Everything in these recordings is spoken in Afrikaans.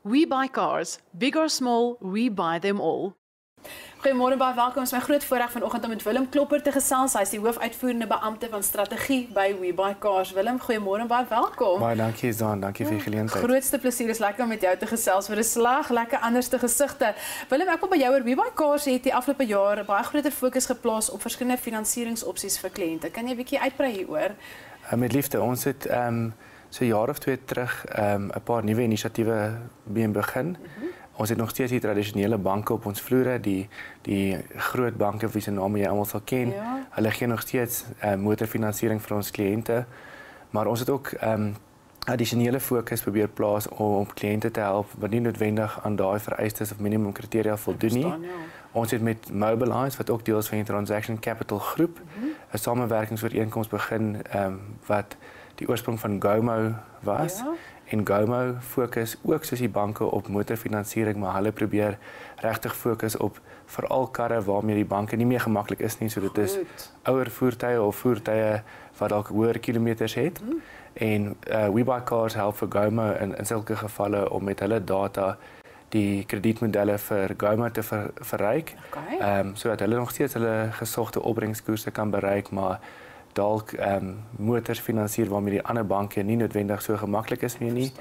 WeBuyCars, big or small, we buy them all. Goeiemôre, baie welkom. Dit is my groot voorreg vanoggend om met Willem Klopper te gesels. Hy is die hoofuitvoerende beampte van strategie by WeBuyCars. Willem, goeiemôre, baie welkom. Baie dankie, Zaan. Dankie vir die geleentheid. Grootste plesier is lekker om met jou te gesels vir 'n slag, lekker anderste gesigte. Willem, ek wil by jou oor WeBuyCars het die afgelope jaar baie groter fokus geplaas op verskillende finansieringsopsies vir kliënte. Kan jy 'n bietjie uitbrei hieroor? Met liefde, ons het so 'n jaar of 2 terug 'n paar nuwe inisiatiewe begin. Ons het nog steeds die tradisionele banke op ons vloere, die groot banke wie se name jy almal sal ken. Ja. Hulle gee nog steeds motorfinansiering vir ons kliënte, maar ons het ook addisionele fokus probeer plaas om kliënte te help wat nie noodwendig aan daai vereistes of minimum kriteria voldoen nie. Ons het met Mobilize, wat ook deel is van die Transaction Capital groep, 'n samewerkingsooreenkoms begin wat die oorsprong van GOMO was. Ja. En GOMO fokus ook soos die banke op motorfinansiering, maar hulle probeer regtig fokus op veral karre waarmee die banke nie meer gemaklik is nie. So dit is ouer voertuie of voertuie wat dalk hoër kilometers het. En WeBuyCars help vir GOMO in sulke gevalle om met hulle data die kredietmodelle vir GOMO te verryk. Sodat hulle nog steeds hulle gesogte opbrengskoerse kan bereik, maar dalk motors finansier waarmee die ander banke nie noodwendig so gemaklik is meer nie.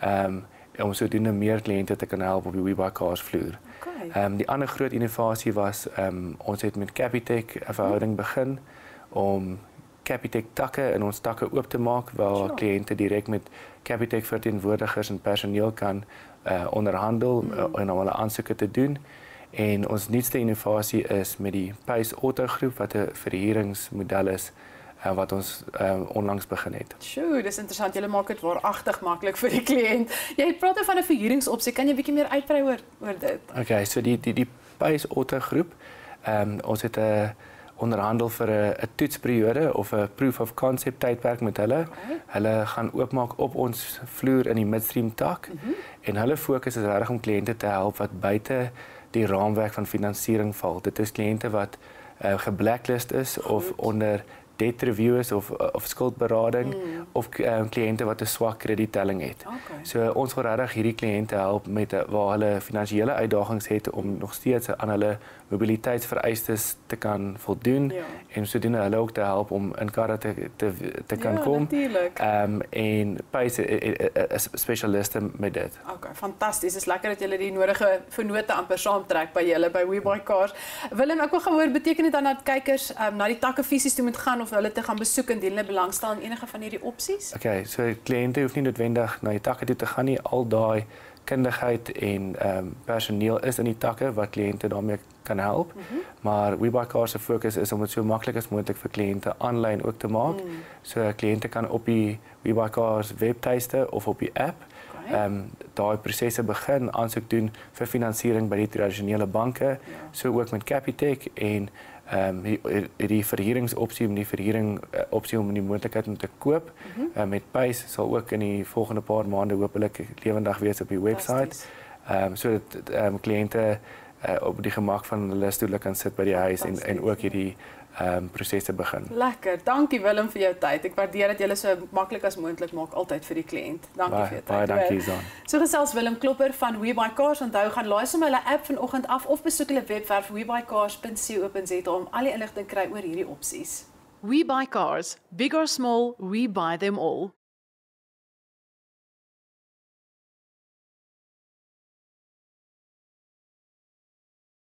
Om sodoende meer kliënte te kan help op die WeBuyCars vloer. Die ander groot innovasie was ons het met Capitec 'n verhouding begin om Capitec takke in ons takke oop te maak waar kliënte direk met Capitec verteenwoordigers en personeel kan onderhandel en om hulle aansoeke te doen. En ons nuutste innovasie is met die Pace Auto groep wat 'n verhuuringsmodel is wat ons onlangs begin het. Sjoe, dis interessant. Julle maak dit waaragtig maklik vir die kliënt. Jy praat oor van 'n verhuuringsopsie. Kan jy 'n bietjie meer uitbrei oor dit? Okay, so die Pace Auto groep, ons het 'n onderhandel vir 'n toetsperiode of 'n proof of concept tydperk met hulle. Hulle gaan oopmaak op ons vloer in die midstream tak en hulle fokus is regtig om kliënte te help wat buite die raamwerk van finansiering val. Dit is kliënte wat geblacklist is of onder debt review is of skuldberading of kliënte wat 'n swak krediettelling het. So ons wil regtig hierdie kliënte help met waar hulle finansiële uitdagings het om nog steeds aan hulle mobiliteitsvereistes te kan voldoen en sodoende hulle ook te help om in karre te kan kom. En Pace is spesialiste met dit. Okay, fantasties. Dit is lekker dat julle die nodige vennote amper saamtrek by julle by WeBuyCars. Willem, ek wil gehoor, beteken dit dan dat kykers na die takke fisies toe moet gaan of hulle te gaan besoek indien hulle belangstel in enige van hierdie opsies? Okay, so kliënte hoef nie noodwendig na die takke toe te gaan nie. Al daai kundigheid en personeel is in die takke wat kliënte daarmee kan help. Maar WeBuyCars se fokus is om dit so maklik as moontlik vir kliënte aanlyn ook te maak. So kliënte kan op die WeBuyCars webtuiste of op die app daai prosesse begin aansoek doen vir finansiering by die tradisionele banke, so ook met Capitec en die verhuuringsopsie om die verhuuringopsie om die moontlikheid om te koop met Pace sal ook in die volgende paar maande hopelik lewendig wees op die webwerf. Sodat kliënte op die gemak van hulle stoele kan sit by die huis en ook hierdie prosesse begin. Lekker. Dankie Willem vir jou tyd. Ek waardeer dat jy so maklik as moontlik maak altyd vir die kliënt. Dankie vir jou tyd. Baie dankie, Zaan. So gesels Willem Klopper van WeBuyCars. Onthou, gaan laai sommer hulle app vanoggend af of besoek hulle webwerf webuycars.co.za om al die inligting kry oor hierdie opsies. WeBuyCars, big or small, we buy them all.